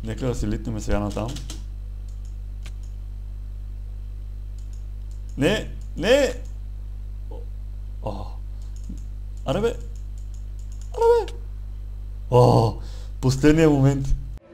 Нека да си литнем сега натам. Не! Не! О! Аре бе! Аре бе! О! Последния момент!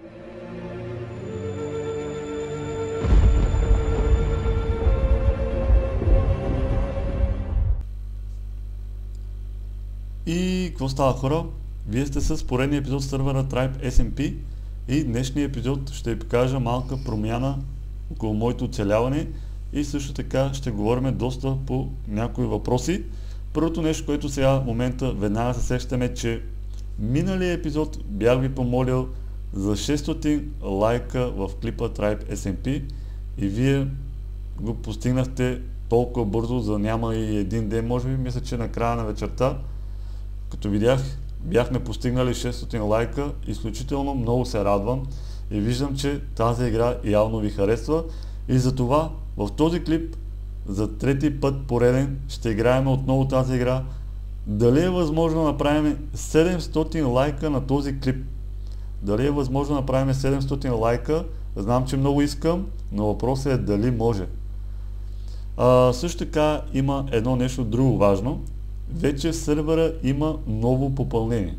И какво става, хора? Вие сте с поредния епизод в сървъра Tribe SMP и днешния епизод ще ви покажа малка промяна около моето оцеляване и също така ще говорим доста по някои въпроси. Първото нещо, което сега в момента веднага се сещаме, че миналия епизод бях ви помолил за 600 лайка в клипа Tribe SMP и вие го постигнахте толкова бързо, за няма и един ден, може би, мисля, че на края на вечерта. Като видях, бяхме постигнали 600 лайка, изключително много се радвам и виждам, че тази игра явно ви харесва и затова в този клип за трети път пореден ще играем отново тази игра. Дали е възможно да направим 700 лайка на този клип? Дали е възможно да направим 700 лайка? Знам, че много искам, но въпросът е дали може. Също така има едно нещо друго важно. Вече в сървъра има ново попълнение.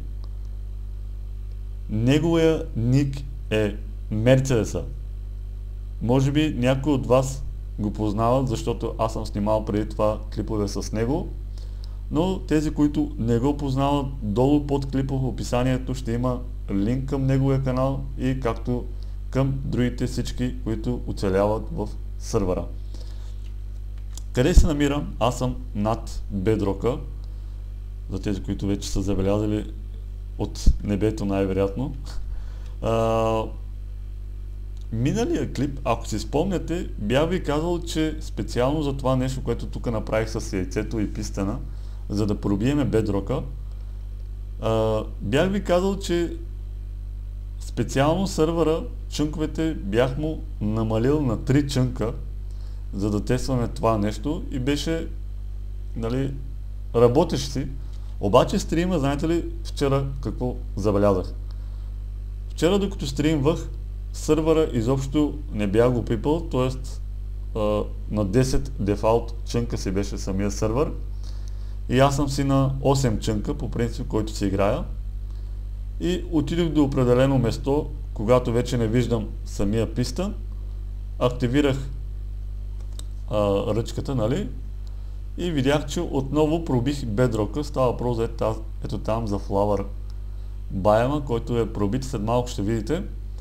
Неговия ник е Мерцедеса. Може би някои от вас го познават, защото аз съм снимал преди това клипове с него. Но тези, които не го познават, долу под клипа в описанието ще има линк към неговия канал и както към другите всички, които оцеляват в сървъра. Къде се намирам? Аз съм над бедрока. За тези, които вече са забелязали от небето най-вероятно. Миналия клип, ако си спомняте, бях ви казал, че специално за това нещо, което тук направих с яйцето и пистена, за да пробиеме бедрока, бях ви казал, че специално сървъра чънковете бях му намалил на 3 чънка, за да тестваме това нещо и беше, нали, работещ си. Обаче стрима, знаете ли вчера какво забелязах? Вчера докато стримвах, сървъра изобщо не бях го пипал, т.е. на 10 дефалт чънка си беше самия сървър и аз съм си на 8 чънка по принцип, който си играя и отидох до определено место, когато вече не виждам самия писта, активирах ръчката, нали? И видях, че отново пробих бедрока. Става въпрос за ето там за Flower Biome, който е пробит, след малко ще видите.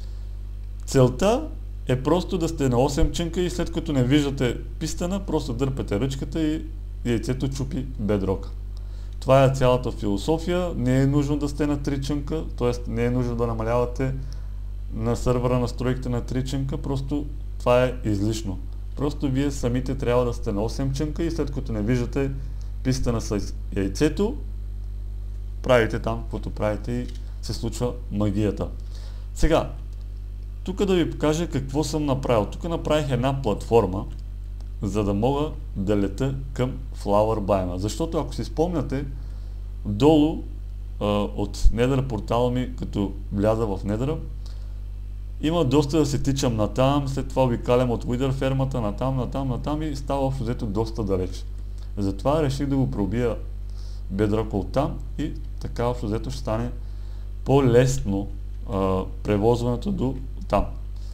Целта е просто да сте на 8 чънка и след като не виждате пистена, просто дърпате ръчката и яйцето чупи бедрока. Това е цялата философия. Не е нужно да сте на 3 чънка, т.е. не е нужно да намалявате на сървъра настройките на 3 чънка, просто това е излишно. Просто вие самите трябва да сте на 8 чънка и след като не виждате пистена с яйцето, правите там, каквото правите и се случва магията. Сега, тук да ви покажа какво съм направил. Тук направих една платформа, за да мога да лета към Flower Biome. Защото ако си спомняте, долу от Nether портала ми, като вляза в Nether, има доста да се тичам натам, след това обикалям от Wither фермата натам и става общо взето доста далеч. Затова реших да го пробия бедрока оттам и така общо взето ще стане по-лесно превозването до там.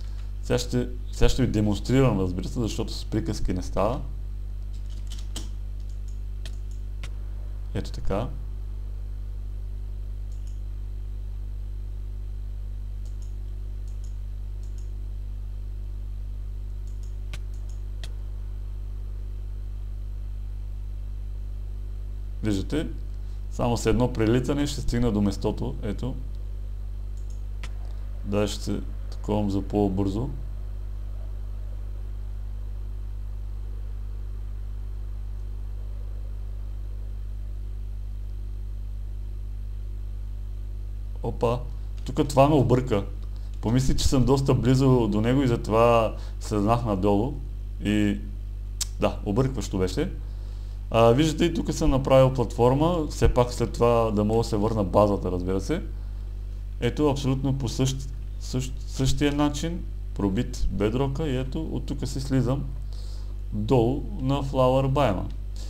Сега ще ви демонстрирам, разбира се, защото с приказки не става. Ето така. Виждате, само с едно прелитане ще стигна до местото. Ето. Да, ще се таковам за по-бързо. Опа, тук това ме обърка. Помислих, че съм доста близо до него и затова слезнах надолу. И да, объркващо беше. Виждате, и тук съм направил платформа, все пак след това да мога да се върна базата, разбира се. Ето, абсолютно по същ Същия начин пробит бедрока и ето от тук си слизам долу на Flower Biome.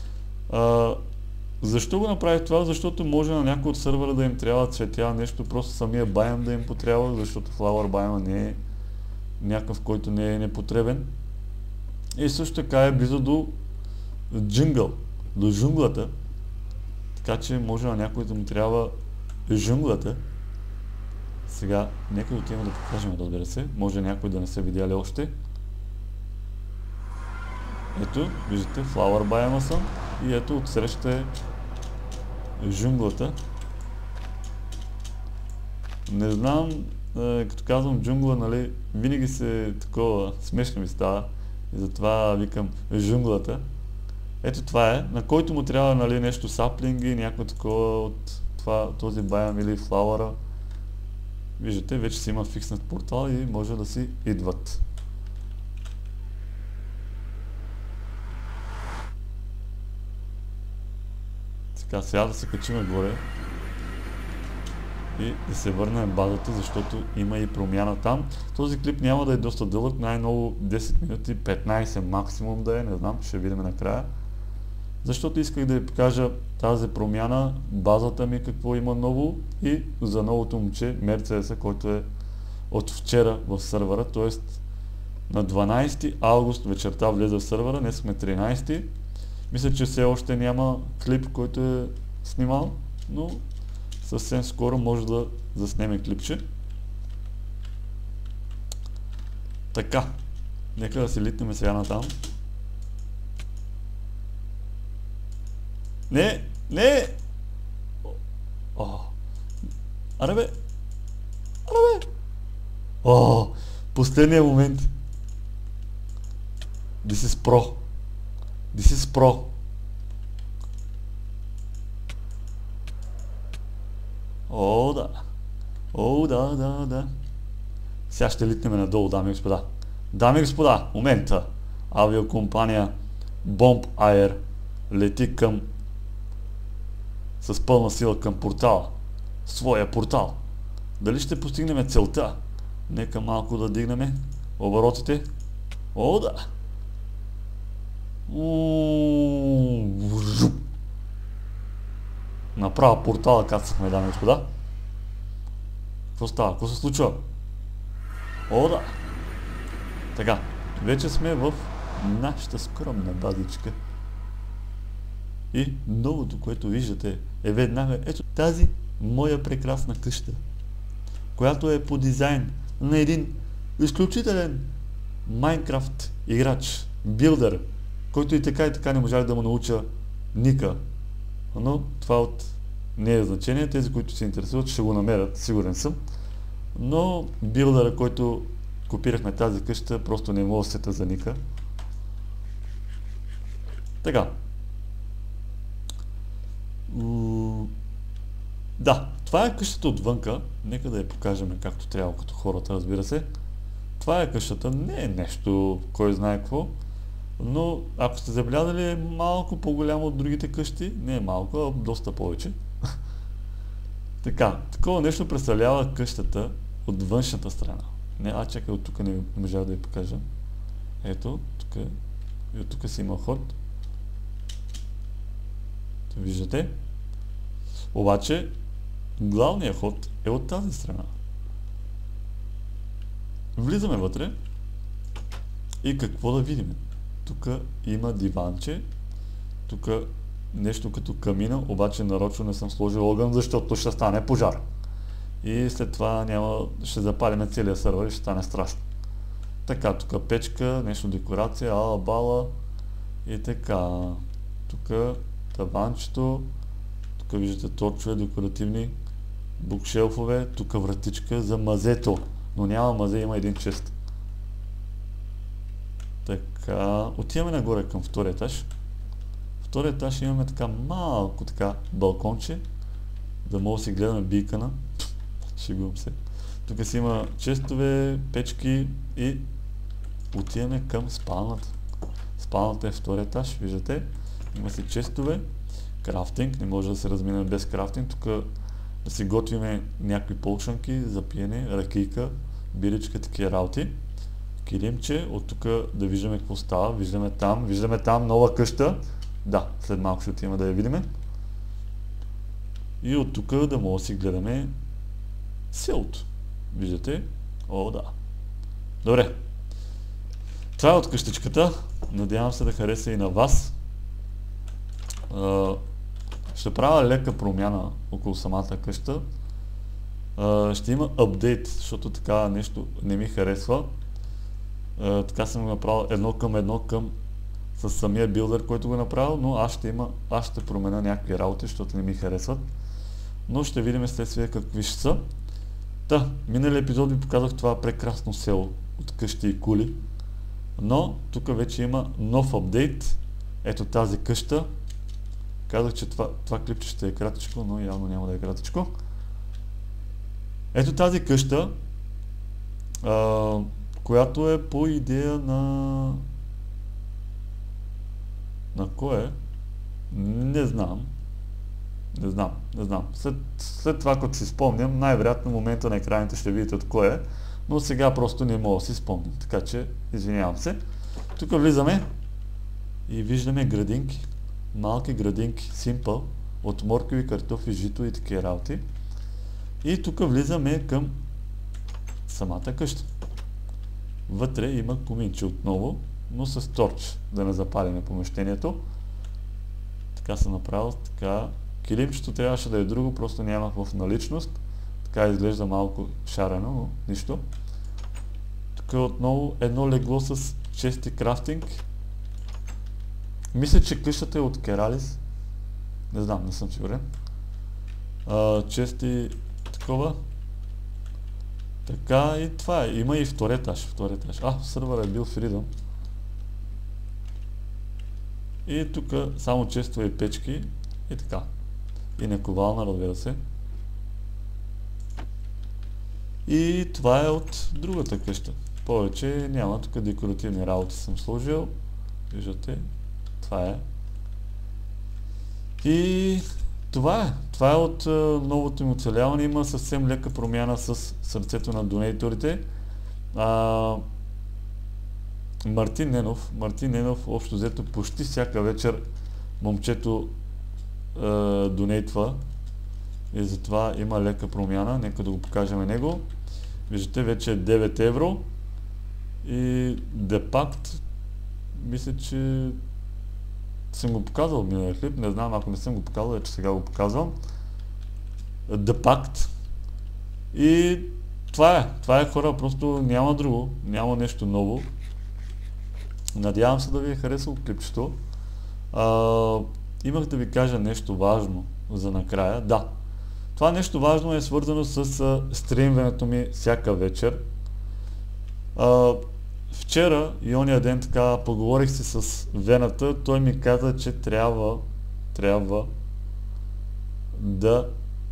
Защо го направих това? Защото може на някой от сървъра да им трябва цветя, нещо, просто самия Biome да им потрябва, защото Flower Biome не е някакъв, който не е непотребен. И също така е близо до джунгъл, до джунглата, така че може на някой да му трябва джунглата. Сега, нека отиваме да покажем, разбира се, може някой да не са видяли още. Ето, виждате, Flower Biome съм и ето отсреща е джунглата. Не знам, като казвам джунгла, нали, винаги се такова смешно ми става и затова викам джунглата. Ето това е, на който му трябва, нали, нещо саплинги, някакво такова от този Biome или флауъра. Виждате, вече си има фикснат портал и може да си идват. Така, сега да се качим горе и да се върнем базата, защото има и промяна там. Този клип няма да е доста дълъг, най-много 10 минути, 15 максимум да е, не знам, ще видим накрая. Защото исках да ви покажа тази промяна, базата ми какво има ново и за новото момче Мерцедеса, който е от вчера в сървъра, т.е. на 12 август вечерта влезе в сървъра, днес сме 13. Мисля, че все още няма клип, който е снимал, но съвсем скоро може да заснеме клипче. Така, нека да се литнем сега натам. Не! Аре бе! Последния момент. This is pro. Да. Сега ще литнем надолу, дами и господа. Дами и господа, момента. Авиокомпания Bomb Air лети с пълна сила към портала. Своя портал. Дали ще постигнем целта? Нека малко да дигнем оборотите. Да! Направо портала кацахме, дами и господа. Какво става? Какво се случва? Да! Така, вече сме в нашата скромна базичка. И новото, което виждате, е веднага ето тази моя прекрасна къща, която е по дизайн на един изключителен Майнкрафт играч, билдър, който и така не можах да му науча ника. Но това не е значение, тези, които се интересуват, ще го намерят, сигурен съм. Но билдъра, който копирахме тази къща, просто не мога да сета за ника. Така. Да, това е къщата отвънка. Нека да я покажем както трябва, като хората, разбира се. Това е къщата, не е нещо, кой знае какво, но ако сте забелязали, е малко по-голямо от другите къщи. Не е малко, а доста повече. Така, такова нещо представлява къщата от външната страна. Чакай, от тук не можах да я покажа. Ето, тук и от тук си има ход. Виждате? Обаче, главният ход е от тази страна. Влизаме вътре и какво да видим? Тук има диванче, тук нещо като камина, обаче нарочно не съм сложил огън, защото ще стане пожар. И след това ще запалим целия сървър и ще стане страшно. Така, тук печка, нещо декорация, ала-бала и така. Тук таванчето, тук виждате торчове декоративни, букшелфове, тук вратичка за мазето, но няма мазе, има един чест. Така, отиваме нагоре към втория етаж. Втория етаж имаме така малко така балконче, да мога да си гледаме бийкана. Шегувам се. Тук си има честове, печки и отиваме към спалната. Спалната е втория етаж, виждате. Има си честове, крафтинг, не може да се разминем без крафтинг. Тук да си готвиме някакви полчанки за пиене, ракийка, биричка, такива работи. Килимче, от тук да виждаме какво става. Виждаме там нова къща. Да, след малко ще отиваме да я видим. И от тук да може да си гледаме селото. Виждате? О, да. Добре. Това е от къщичката. Надявам се да хареса и на вас. Ще правя лека промяна около самата къща. Ще има апдейт, защото така нещо не ми харесва. Така съм го направил едно към с самия билдър, който го е направил, но аз ще променя някакви работи, защото не ми харесват. Но ще видим следствие какви ще са. Миналия епизод ви показах това прекрасно село от къщи и кули. Но тук вече има нов апдейт. Ето тази къща. Казах, че това клипче ще е кратичко, но явно няма да е кратичко. Ето тази къща, която е по идея на кой е? Не знам. След това, като си спомням, най-вероятно момента на екраните ще видите от кой е, но сега просто не мога да си спомням, така че извинявам се. Тук влизаме и виждаме градинки, малки градинки, simple, от моркови, картофи, жито и такива работи. И тук влизаме към самата къща. Вътре има коминче отново, но с торч, да не запалиме помещението. Така съм направил, така. Килимчето трябваше да е друго, просто нямах в наличност. Така изглежда малко шарено, но нищо. Тук отново едно легло с чести крафтинг. Мисля, че къщата е от Кералис. Не знам, не съм сигурен. Чести такова. Така и това е. Има и втори етаж. Сървър е бил Freedom. И тук само често и печки. И така. И наковална, разбира се. И това е от другата къща. Повече няма. Тук декоративни работи съм сложил. Виждате. Това е. И това е. Това е от новото им оцеляване. Има съвсем лека промяна с сърцето на донейторите. Мартин Ненов общо взето почти всяка вечер момчето донейтва и затова има лека промяна. Нека да го покажем него. Виждате, вече е 9 евро и Депакт, мисля, че съм го показал в миналия клип, не знам, ако не съм го показал, че сега го показвам. Депакт. И това е хора, просто няма друго, няма нещо ново. Надявам се да ви е харесало клипчето. Имах да ви кажа нещо важно за накрая. Да, това нещо важно е свързано с стримването ми всяка вечер. Вчера и ония ден така поговорих си с Вената, той ми каза, че трябва да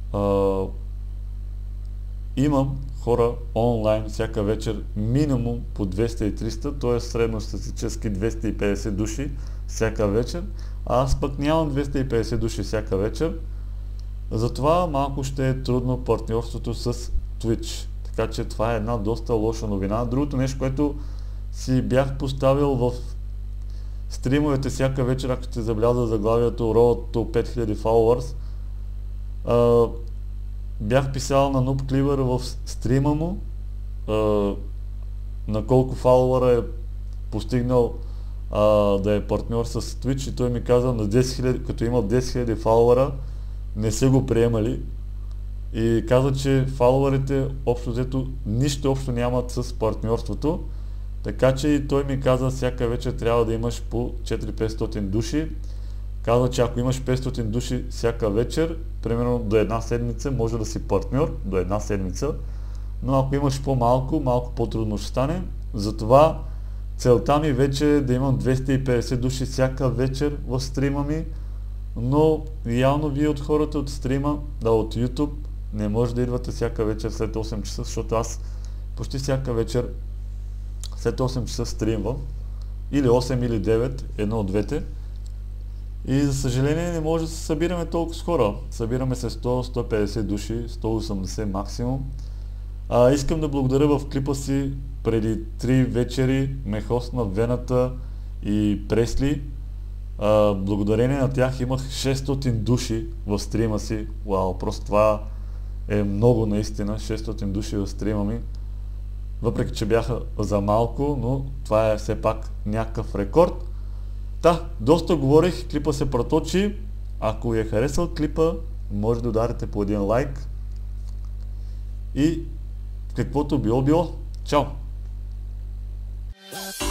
имам хора онлайн всяка вечер минимум по 200 и 300, т.е. средностатистически 250 души всяка вечер. А аз пък нямам 250 души всяка вечер. Затова малко ще е трудно партньорството с Twitch. Така че това е една доста лоша новина. Другото нещо, което си бях поставил в стримовете всяка вечер, ако сте забелязали заглавието Road to 5000 followers, бях писал на Noob Cleaver в стрима му на колко фолуара е постигнал да е партньор с Twitch и той ми каза, на 10 000, като имал 10 000 фолуара, не са го приемали и каза, че фолуарите общо взето нищо общо нямат с партньорството, така че и той ми каза, всяка вечер трябва да имаш по 400-500 души. Каза, че ако имаш 500 души всяка вечер, примерно до една седмица може да си партньор, до една седмица, но ако имаш по-малко, малко по-трудно ще стане. Затова целта ми вече е да имам 250 души всяка вечер в стрима ми, но явно вие от хората от стрима, от YouTube, не може да идвате всяка вечер след 8 часа, защото аз почти всяка вечер след 8 часа стримвам, или 8 или 9, едно от двете. И за съжаление не може да се събираме толкова с хора. Събираме се 100-150 души, 180 максимум. Искам да благодаря в клипа си преди 3 вечери ме хостна Вената и Пресли. Благодарение на тях имах 600 души в стрима си. Вау, просто това е много наистина, 600 души в стрима ми. Въпреки че бяха за малко, но това е все пак някакъв рекорд. Доста говорих, клипа се проточи. Ако ви е харесал клипа, може да ударите по един лайк. И каквото било. Чао!